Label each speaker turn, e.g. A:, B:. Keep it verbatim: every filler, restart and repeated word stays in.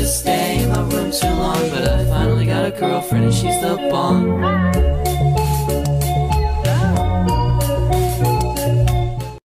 A: to stay in my room too long, but I finally got a girlfriend and she's the bomb.